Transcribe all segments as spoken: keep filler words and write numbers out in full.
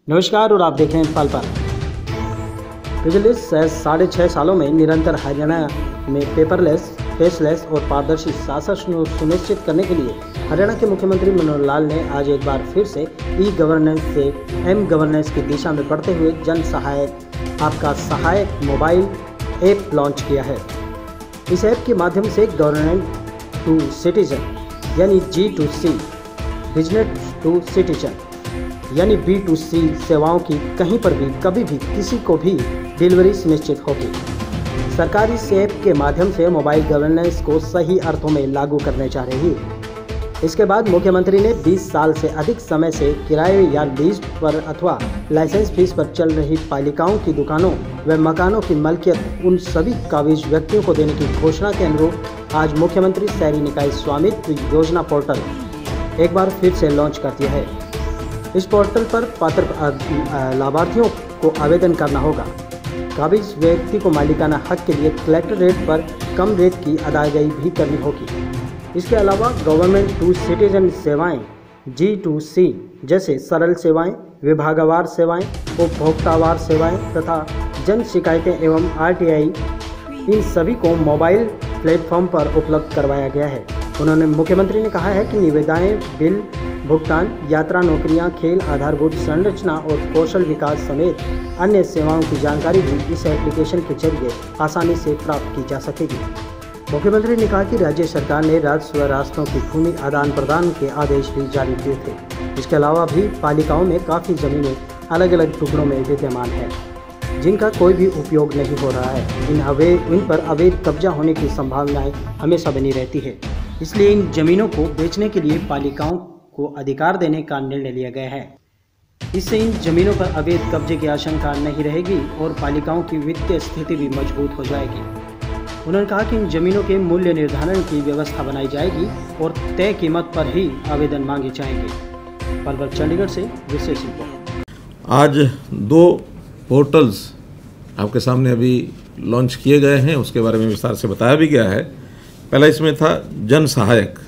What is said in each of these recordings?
नमस्कार और आप देख रहे हैं पल पल। पिछले साढ़े छः सालों में निरंतर हरियाणा में पेपरलेस, फेसलेस और पारदर्शी शासन सुनिश्चित करने के लिए हरियाणा के मुख्यमंत्री मनोहर लाल ने आज एक बार फिर से ई गवर्नेंस से एम गवर्नेंस की दिशा में बढ़ते हुए जन सहायक आपका सहायक मोबाइल ऐप लॉन्च किया है। इस ऐप के माध्यम से गवर्नमेंट टू सिटीजन यानी G to C, business to citizen यानी बी टू सी सेवाओं की कहीं पर भी कभी भी किसी को भी डिलीवरी सुनिश्चित होगी। सरकार इस ऐप के माध्यम से मोबाइल गवर्नेंस को सही अर्थों में लागू करने जा रही है। इसके बाद मुख्यमंत्री ने बीस साल से अधिक समय से किराए या लीज पर अथवा लाइसेंस फीस पर चल रही पालिकाओं की दुकानों व मकानों की मलकियत उन सभी काबिज व्यक्तियों को देने की घोषणा के अनुरूप आज मुख्यमंत्री शहरी निकाय स्वामित्व योजना पोर्टल एक बार फिर से लॉन्च कर दिया है। इस पोर्टल पर पात्र लाभार्थियों को आवेदन करना होगा। काबिज व्यक्ति को मालिकाना हक के लिए कलेक्टर रेट पर कम रेट की अदायगी भी करनी होगी। इसके अलावा गवर्नमेंट टू सिटीजन सेवाएं जी टू सी जैसे सरल सेवाएं, विभागवार सेवाएं, उपभोक्तावार सेवाएं तथा जन शिकायतें एवं आर टी आई इन सभी को मोबाइल प्लेटफॉर्म पर उपलब्ध करवाया गया है। उन्होंने मुख्यमंत्री ने कहा है कि निविदाएं, बिल भुगतान, यात्रा, नौकरियां, खेल, आधारभूत संरचना और कौशल विकास समेत अन्य सेवाओं की जानकारी भी इस एप्लीकेशन के जरिए आसानी से प्राप्त की जा सकेगी। मुख्यमंत्री ने कहा कि राज्य सरकार ने राजस्व रास्तों की भूमि आदान प्रदान के आदेश भी जारी किए थे। इसके अलावा भी पालिकाओं में काफ़ी जमीनें अलग अलग टुकड़ों में विद्यमान है जिनका कोई भी उपयोग नहीं हो रहा है। इन अवैध इन पर अवैध कब्जा होने की संभावनाएं हमेशा बनी रहती है। इसलिए इन जमीनों को बेचने के लिए पालिकाओं को अधिकार देने का निर्णय लिया गया है। इससे इन जमीनों पर अवैध कब्जे की आशंका नहीं रहेगी और पालिकाओं की वित्तीय स्थिति भी मजबूत हो जाएगी। उन्होंने कहा कि इन जमीनों के मूल्य निर्धारण की व्यवस्था बनाई जाएगी और तय कीमत पर ही आवेदन मांगे जाएंगे। पलवल चंडीगढ़ से विशेष रिपोर्ट। आज दो पोर्टल्स आपके सामने अभी लॉन्च किए गए हैं, उसके बारे में विस्तार से बताया भी गया है। पहला इसमें था जन सहायक।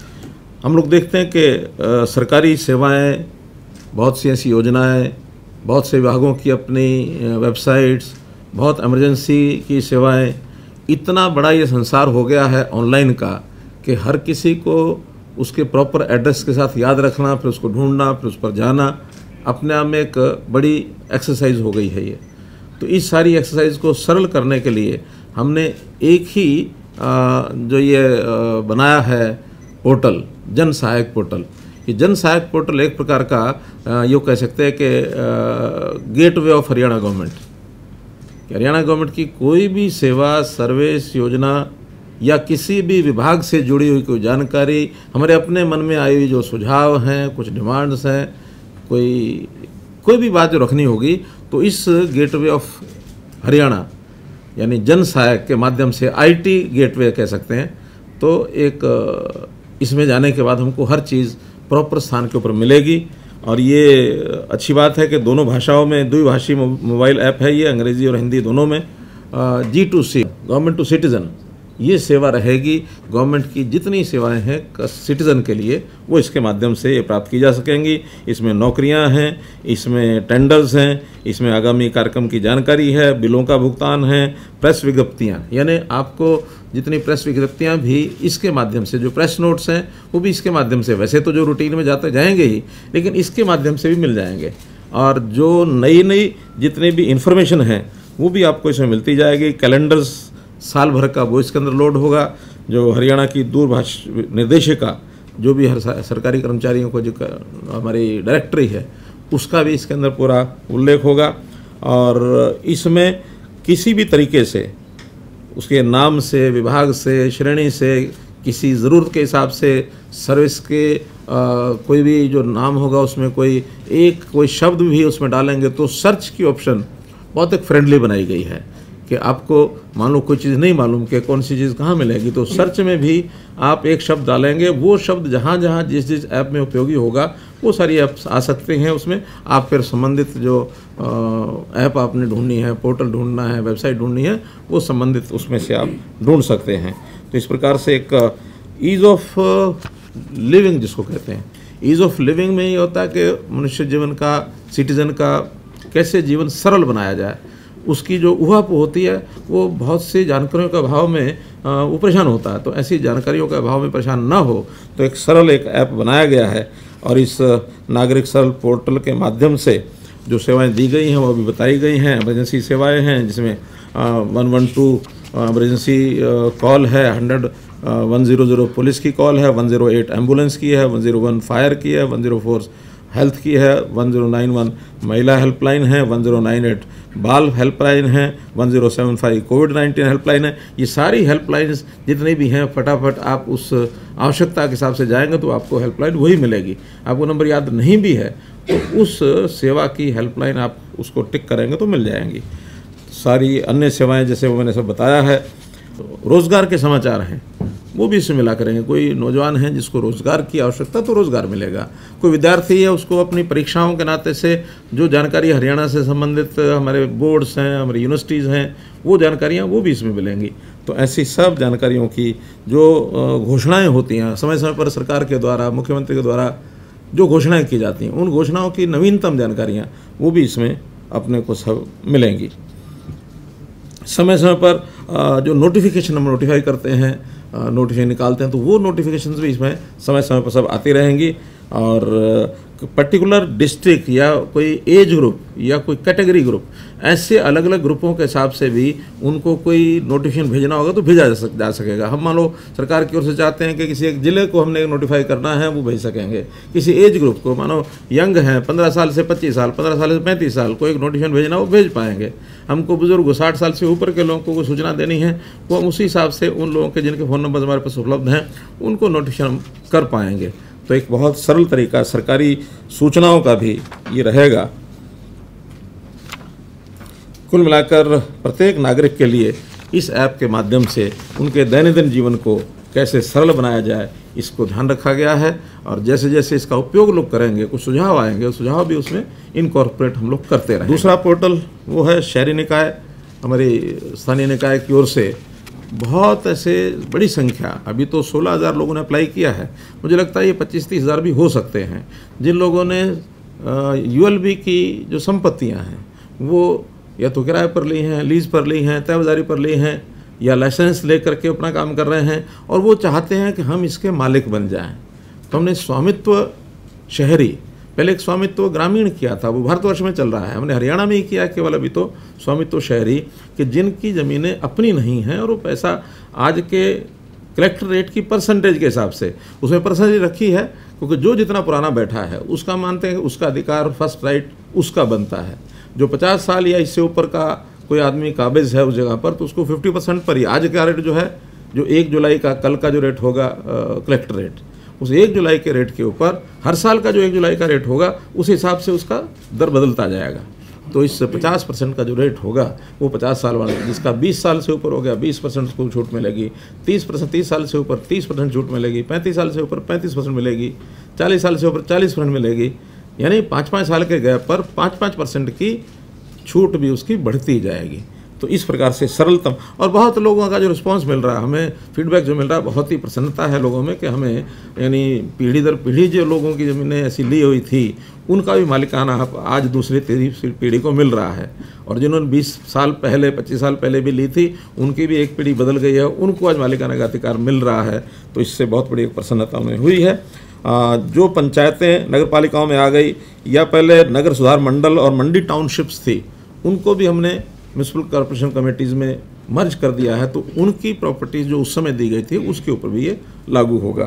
हम लोग देखते हैं कि सरकारी सेवाएं, बहुत सी ऐसी योजनाएं, बहुत से विभागों की अपनी वेबसाइट्स, बहुत इमरजेंसी की सेवाएं, इतना बड़ा ये संसार हो गया है ऑनलाइन का कि हर किसी को उसके प्रॉपर एड्रेस के साथ याद रखना, फिर उसको ढूंढना, फिर उस पर जाना, अपने आप में एक बड़ी एक्सरसाइज हो गई है ये। तो इस सारी एक्सरसाइज को सरल करने के लिए हमने एक ही जो ये बनाया है पोर्टल, जन सहायक पोर्टल। ये जन सहायक पोर्टल एक प्रकार का ये कह सकते हैं कि gateway of Haryana government. Haryana government की कोई भी सेवा, सर्विस, योजना या किसी भी विभाग से जुड़ी हुई कोई जानकारी, हमारे अपने मन में आई हुई जो सुझाव हैं, कुछ डिमांड्स हैं, कोई कोई भी बात जो रखनी होगी, तो इस गेटवे ऑफ हरियाणा यानी जन सहायक के माध्यम से आईटी गेटवे कह सकते हैं। तो एक इसमें जाने के बाद हमको हर चीज़ प्रॉपर स्थान के ऊपर मिलेगी। और ये अच्छी बात है कि दोनों भाषाओं में द्विभाषी मोबाइल ऐप है ये, अंग्रेज़ी और हिंदी दोनों में। G to C government to citizen ये सेवा रहेगी। गवर्नमेंट की जितनी सेवाएं हैं सिटीज़न के लिए वो इसके माध्यम से ये प्राप्त की जा सकेंगी। इसमें नौकरियां हैं, इसमें टेंडर्स हैं, इसमें आगामी कार्यक्रम की जानकारी है, बिलों का भुगतान है, प्रेस विज्ञप्तियां, यानी आपको जितनी प्रेस विज्ञप्तियां भी इसके माध्यम से, जो प्रेस नोट्स हैं वो भी इसके माध्यम से, वैसे तो जो रूटीन में जाते जाएंगे ही, लेकिन इसके माध्यम से भी मिल जाएंगे। और जो नई नई जितनी भी इंफॉर्मेशन है वो भी आपको इसमें मिलती जाएगी। कैलेंडर्स साल भर का वो इसके अंदर लोड होगा। जो हरियाणा की दूरभाष निर्देशिका, जो भी हर सरकारी कर्मचारियों को जो हमारी डायरेक्टरी है, उसका भी इसके अंदर पूरा उल्लेख होगा। और इसमें किसी भी तरीके से उसके नाम से, विभाग से, श्रेणी से, किसी ज़रूरत के हिसाब से सर्विस के आ, कोई भी जो नाम होगा उसमें कोई एक कोई शब्द भी उसमें डालेंगे तो सर्च की ऑप्शन बहुत एक फ्रेंडली बनाई गई है कि आपको मान लो कोई चीज़ नहीं मालूम कि कौन सी चीज़ कहाँ मिलेगी, तो सर्च में भी आप एक शब्द डालेंगे, वो शब्द जहाँ जहाँ जिस जिस ऐप में उपयोगी होगा वो सारी ऐप्स आ सकते हैं उसमें। आप फिर संबंधित जो ऐप आपने ढूंढनी है, पोर्टल ढूंढना है, वेबसाइट ढूंढनी है, वो संबंधित उसमें से आप ढूंढ सकते हैं। तो इस प्रकार से एक ईज़ ऑफ लिविंग जिसको कहते हैं, ईज़ ऑफ लिविंग में ये होता है कि मनुष्य जीवन का, सिटीजन का कैसे जीवन सरल बनाया जाए, उसकी जो उहापोह होती है वो बहुत सी जानकारियों के अभाव में वो परेशान होता है। तो ऐसी जानकारियों के अभाव में परेशान ना हो तो एक सरल एक ऐप बनाया गया है और इस नागरिक सरल पोर्टल के माध्यम से जो सेवाएं दी गई हैं वो भी बताई गई हैं। इमरजेंसी सेवाएं हैं जिसमें one one two emergency call है, hundred one zero zero police की कॉल है, वन ज़ीरो एट एम्बुलेंस की है, वन ज़ीरो वन फायर की है, वन ज़ीरो फोर हेल्थ की है, वन ज़ीरो नाइन वन महिला हेल्पलाइन है, वन ज़ीरो नाइन एट बाल हेल्पलाइन है, one zero seven five Covid nineteen helpline है। ये सारी हेल्पलाइंस जितनी भी हैं फटाफट आप उस आवश्यकता के हिसाब से जाएंगे तो आपको हेल्पलाइन वही मिलेगी। आपको नंबर याद नहीं भी है तो उस सेवा की हेल्पलाइन आप उसको टिक करेंगे तो मिल जाएंगी। सारी अन्य सेवाएं जैसे वो मैंने सब बताया है। रोज़गार के समाचार हैं वो भी इसमें मिला करेंगे। कोई नौजवान है जिसको रोज़गार की आवश्यकता तो रोज़गार मिलेगा, कोई विद्यार्थी है उसको अपनी परीक्षाओं के नाते से जो जानकारी हरियाणा से संबंधित हमारे बोर्ड्स हैं, हमारी यूनिवर्सिटीज़ हैं, वो जानकारियाँ वो भी इसमें मिलेंगी। तो ऐसी सब जानकारियों की जो घोषणाएँ होती हैं समय समय पर सरकार के द्वारा, मुख्यमंत्री के द्वारा जो घोषणाएँ की जाती हैं, उन घोषणाओं की नवीनतम जानकारियाँ वो भी इसमें अपने को सब मिलेंगी। समय समय पर जो नोटिफिकेशन हम नोटिफाई करते हैं, नोटिफिकेशन निकालते हैं, तो वो नोटिफिकेशंस भी इसमें समय समय पर सब आती रहेंगी। और पर्टिकुलर डिस्ट्रिक्ट या कोई एज ग्रुप या कोई कैटेगरी ग्रुप, ऐसे अलग अलग ग्रुपों के हिसाब से भी उनको कोई नोटिफिकेशन भेजना होगा तो भेजा जा, सक, जा सकेगा। हम मान लो सरकार की ओर से चाहते हैं कि किसी एक ज़िले को हमने नोटिफाई करना है, वो भेज सकेंगे। किसी एज ग्रुप को, मानो यंग हैं पंद्रह साल से पच्चीस साल, पंद्रह साल से पैंतीस साल, को एक नोटिफिकेशन भेजना वो भेज पाएंगे। हमको बुजुर्ग साठ साल से ऊपर के लोगों को कोई सूचना देनी है वो हम उसी हिसाब से उन लोगों के जिनके फ़ोन नंबर हमारे पास उपलब्ध हैं उनको नोटिफिकेशन कर पाएंगे। तो एक बहुत सरल तरीका सरकारी सूचनाओं का भी ये रहेगा। कुल मिलाकर प्रत्येक नागरिक के लिए इस ऐप के माध्यम से उनके दैनंदिन जीवन को कैसे सरल बनाया जाए इसको ध्यान रखा गया है। और जैसे जैसे इसका उपयोग लोग करेंगे कुछ सुझाव आएंगे, सुझाव भी उसमें इनकॉर्पोरेट हम लोग करते रहें। दूसरा पोर्टल वो है शहरी निकाय, हमारी स्थानीय निकाय की ओर से बहुत ऐसे बड़ी संख्या, अभी तो सोलह हज़ार लोगों ने अप्लाई किया है, मुझे लगता है ये पच्चीस तीस हज़ार भी हो सकते हैं, जिन लोगों ने यूएलबी की जो संपत्तियां हैं वो या तो किराए पर ली हैं, लीज पर ली हैं, तयबाजारी पर ली हैं या लाइसेंस ले करके अपना काम कर रहे हैं और वो चाहते हैं कि हम इसके मालिक बन जाएं। तो हमने स्वामित्व शहरी, पहले एक स्वामित्व ग्रामीण किया था, वो भारतवर्ष में चल रहा है, हमने हरियाणा में ही किया केवल अभी तो स्वामित्व शहरी, कि जिनकी ज़मीनें अपनी नहीं हैं और वो पैसा आज के कलेक्टर रेट की परसेंटेज के हिसाब से उसमें परसेंटेज रखी है, क्योंकि जो जितना पुराना बैठा है उसका मानते हैं उसका अधिकार फर्स्ट राइट उसका बनता है। जो पचास साल या इससे ऊपर का कोई आदमी काबिज है उस जगह पर तो उसको फिफ्टी परसेंट पर ही आज का रेट जो है, जो एक जुलाई का कल का जो रेट होगा कलेक्टर रेट, उस एक जुलाई के रेट के ऊपर हर साल का जो एक जुलाई का रेट होगा उस हिसाब से उसका दर बदलता जाएगा। तो इस पचास परसेंट का जो रेट होगा वो पचास साल वाले, जिसका बीस साल से ऊपर हो गया बीस परसेंट उसको छूट मिलेगी, तीस परसेंट तीस साल से ऊपर तीस परसेंट छूट मिलेगी, पैंतीस साल से ऊपर पैंतीस परसेंट मिलेगी, चालीस साल से ऊपर चालीस परसेंट मिलेगी। यानी पाँच पाँच साल के गैप पर पाँच पाँच परसेंट की छूट भी उसकी बढ़ती जाएगी। तो इस प्रकार से सरलतम, और बहुत लोगों का जो रिस्पांस मिल रहा है, हमें फीडबैक जो मिल रहा है, बहुत ही प्रसन्नता है लोगों में कि हमें यानी पीढ़ी दर पीढ़ी जो लोगों की ज़मीनें ऐसी ली हुई थी उनका भी मालिकाना हक आज दूसरी तीसरी पीढ़ी को मिल रहा है, और जिन्होंने बीस साल पहले पच्चीस साल पहले भी ली थी उनकी भी एक पीढ़ी बदल गई है, उनको आज मालिकाना का अधिकार मिल रहा है। तो इससे बहुत बड़ी एक प्रसन्नता उन्हें हुई है। जो पंचायतें नगर पालिकाओं में आ गई या पहले नगर सुधार मंडल और मंडी टाउनशिप्स थी उनको भी हमने म्यूनसिपल कॉर्पोरेशन कमेटीज़ में मर्ज कर दिया है, तो उनकी प्रॉपर्टीज़ जो उस समय दी गई थी उसके ऊपर भी ये लागू होगा।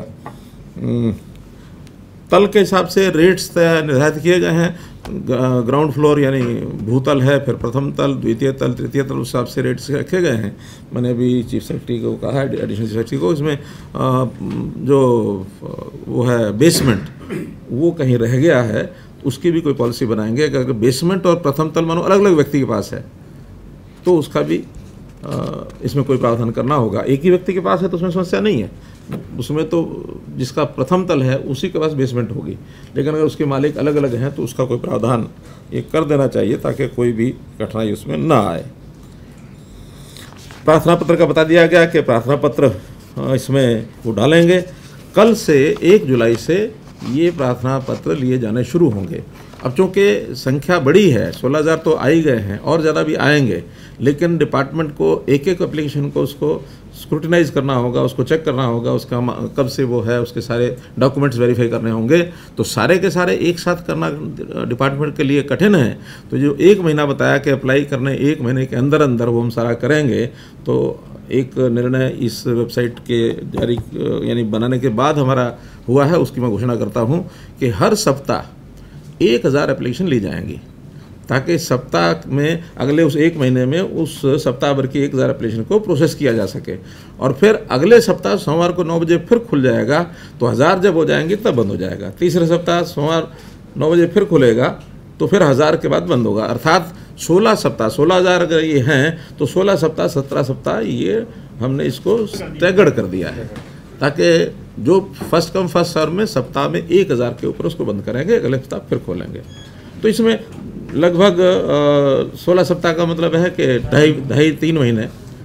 तल के हिसाब से रेट्स निर्धारित किए गए हैं, ग्राउंड फ्लोर यानी भूतल है, फिर प्रथम तल, द्वितीय तल, तृतीय तल, उस हिसाब से रेट्स रखे गए हैं। मैंने अभी चीफ सेक्रेटरी को कहा है, एडिशनल चीफ सेक्रेटरी को, इसमें जो वो है बेसमेंट वो कहीं रह गया है उसकी भी कोई पॉलिसी बनाएंगे। अगर बेसमेंट और प्रथम तल मानो अलग अलग व्यक्ति के पास है तो उसका भी इसमें कोई प्रावधान करना होगा। एक ही व्यक्ति के पास है तो उसमें समस्या नहीं है, उसमें तो जिसका प्रथम तल है उसी के पास बेसमेंट होगी, लेकिन अगर उसके मालिक अलग अलग हैं तो उसका कोई प्रावधान ये कर देना चाहिए ताकि कोई भी कठिनाई उसमें ना आए। प्रार्थना पत्र का बता दिया गया कि प्रार्थना पत्र इसमें वो डालेंगे। कल से एक जुलाई से ये प्रार्थना पत्र लिए जाने शुरू होंगे। अब चूँकि संख्या बड़ी है, सोलह हज़ार तो आ ही गए हैं और ज़्यादा भी आएंगे, लेकिन डिपार्टमेंट को एक एक एप्लीकेशन को उसको स्क्रूटिनाइज करना होगा, उसको चेक करना होगा, उसका कब से वो है, उसके सारे डॉक्यूमेंट्स वेरीफाई करने होंगे। तो सारे के सारे एक साथ करना डिपार्टमेंट के लिए कठिन है। तो जो एक महीना बताया कि अप्लाई करने एक महीने के अंदर अंदर वो हम सारा करेंगे, तो एक निर्णय इस वेबसाइट के जारी यानी बनाने के बाद हमारा हुआ है, उसकी मैं घोषणा करता हूँ कि हर सप्ताह एक हज़ार एप्लीकेशन ली जाएंगी, ताकि सप्ताह में अगले उस एक महीने में उस सप्ताह भर की एक हज़ार एप्लीकेशन को प्रोसेस किया जा सके। और फिर अगले सप्ताह सोमवार को नौ बजे फिर खुल जाएगा, तो हज़ार जब हो जाएंगी तब बंद हो जाएगा। तीसरे सप्ताह सोमवार नौ बजे फिर खुलेगा, तो फिर हज़ार के बाद बंद होगा। अर्थात सोलह सप्ताह, सोलह हज़ार अगर ये हैं तो सोलह सप्ताह सत्रह सप्ताह ये हमने इसको स्टैगर्ड कर दिया है, ताकि जो फर्स्ट कम फर्स्ट सर्व में सप्ताह में एक हज़ार के ऊपर उसको बंद करेंगे, अगले सप्ताह फिर खोलेंगे। तो इसमें लगभग सोलह सप्ताह का मतलब है कि ढाई ढाई तीन महीने,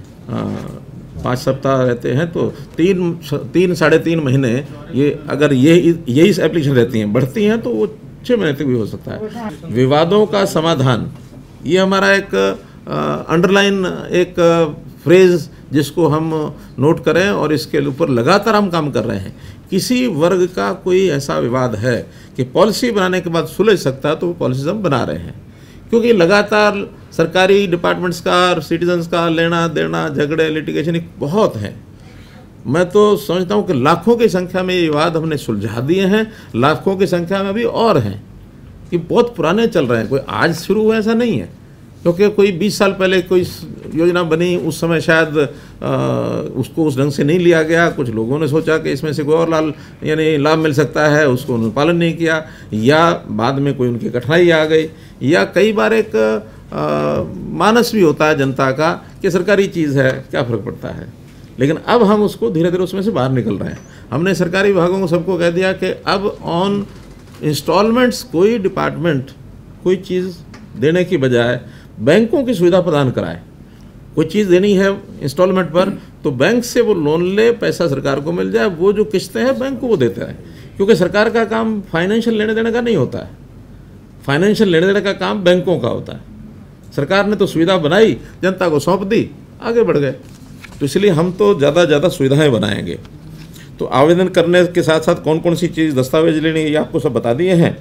पाँच सप्ताह रहते हैं, तो तीन तीन साढ़े तीन महीने ये अगर ये यही एप्लीकेशन रहती हैं, बढ़ती हैं, तो वो छः महीने तक भी हो सकता है। विवादों का समाधान, ये हमारा एक अंडरलाइन एक फ्रेज जिसको हम नोट करें और इसके ऊपर लगातार हम काम कर रहे हैं। किसी वर्ग का कोई ऐसा विवाद है कि पॉलिसी बनाने के बाद सुलझ सकता है, तो वो पॉलिसीज हम बना रहे हैं, क्योंकि लगातार सरकारी डिपार्टमेंट्स का और सिटीजन्स का लेना देना, झगड़े, लिटिगेशन बहुत है। मैं तो समझता हूँ कि लाखों की संख्या में ये विवाद हमने सुलझा दिए हैं, लाखों की संख्या में अभी और हैं कि बहुत पुराने चल रहे हैं, कोई आज शुरू हुआ ऐसा नहीं है। क्योंकि कोई बीस साल पहले कोई योजना बनी, उस समय शायद आ, उसको उस ढंग से नहीं लिया गया, कुछ लोगों ने सोचा कि इसमें से कोई और लाल यानी लाभ मिल सकता है, उसको उन्होंने पालन नहीं किया, या बाद में कोई उनकी कठिनाई आ गई, या कई बार एक आ, मानस भी होता है जनता का कि सरकारी चीज़ है क्या फ़र्क पड़ता है। लेकिन अब हम उसको धीरे धीरे उसमें से बाहर निकल रहे हैं। हमने सरकारी विभागों को सबको कह दिया कि अब ऑन इंस्टॉलमेंट्स कोई डिपार्टमेंट कोई चीज़ देने की बजाय बैंकों की सुविधा प्रदान कराए। कोई चीज़ देनी है इंस्टॉलमेंट पर, तो बैंक से वो लोन ले, पैसा सरकार को मिल जाए, वो जो किस्तें हैं बैंक को वो देते रहे। क्योंकि सरकार का काम फाइनेंशियल लेने देने का नहीं होता है, फाइनेंशियल लेने देने का काम बैंकों का होता है। सरकार ने तो सुविधा बनाई, जनता को सौंप दी, आगे बढ़ गए। तो इसलिए हम तो ज़्यादा ज़्यादा सुविधाएँ बनाएंगे। तो आवेदन करने के साथ साथ कौन कौन सी चीज़ दस्तावेज लेनी है ये आपको सब बता दिए हैं।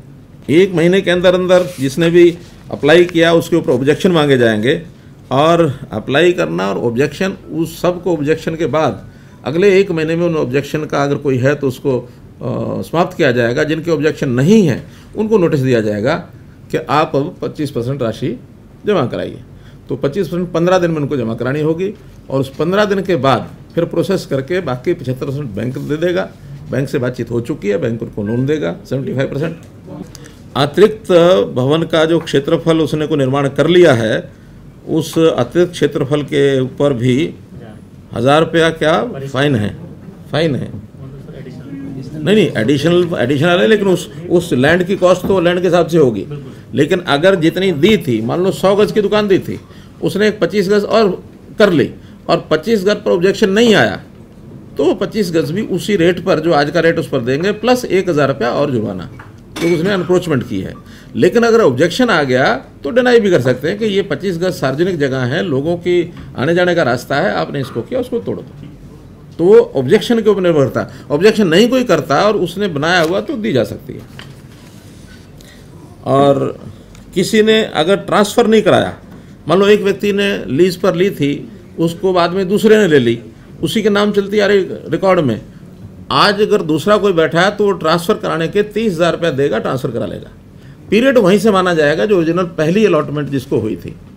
एक महीने के अंदर अंदर जिसने भी अप्लाई किया उसके ऊपर ऑब्जेक्शन मांगे जाएंगे, और अप्लाई करना और ऑब्जेक्शन, उस सब को ऑब्जेक्शन के बाद अगले एक महीने में उन ऑब्जेक्शन का अगर कोई है तो उसको आ, समाप्त किया जाएगा। जिनके ऑब्जेक्शन नहीं है उनको नोटिस दिया जाएगा कि आप अब पच्चीस परसेंट राशि जमा कराइए। तो पच्चीस परसेंट पंद्रह दिन में उनको जमा करानी होगी, और उस पंद्रह दिन के बाद फिर प्रोसेस करके बाकी पचहत्तर परसेंट बैंक दे देगा। बैंक से बातचीत हो चुकी है, बैंक उनको लोन देगा सेवेंटी फाइव परसेंट। अतिरिक्त भवन का जो क्षेत्रफल उसने को निर्माण कर लिया है, उस अतिरिक्त क्षेत्रफल के ऊपर भी हज़ार रुपया क्या फाइन है, फाइन है नहीं नहीं एडिशनल एडिशनल है, लेकिन उस उस लैंड की कॉस्ट तो लैंड के हिसाब से होगी। लेकिन अगर जितनी दी थी, मान लो सौ गज की दुकान दी थी, उसने एक पच्चीस गज और कर ली, और पच्चीस गज पर ऑब्जेक्शन नहीं आया, तो वो पच्चीस गज भी उसी रेट पर जो आज का रेट उस पर देंगे, प्लस एक हज़ार रुपया और जुर्माना, तो उसने अनक्रोचमेंट की है। लेकिन अगर ऑब्जेक्शन आ गया तो डिनाई भी कर सकते हैं कि ये पच्चीस गज सार्वजनिक जगह है, लोगों की आने जाने का रास्ता है, आपने इसको किया, उसको तोड़ दो। तो वो ऑब्जेक्शन के ऊपर निर्भर करता है। ऑब्जेक्शन नहीं कोई करता और उसने बनाया हुआ तो दी जा सकती है। और किसी ने अगर ट्रांसफ़र नहीं कराया, मान लो एक व्यक्ति ने लीज पर ली थी, उसको बाद में दूसरे ने ले ली, उसी के नाम चलती आ रही रिकॉर्ड में, आज अगर दूसरा कोई बैठा है तो वो ट्रांसफ़र कराने के तीस हज़ार रुपया देगा, ट्रांसफ़र करा लेगा। पीरियड वहीं से माना जाएगा जो ओरिजिनल पहली अलॉटमेंट जिसको हुई थी।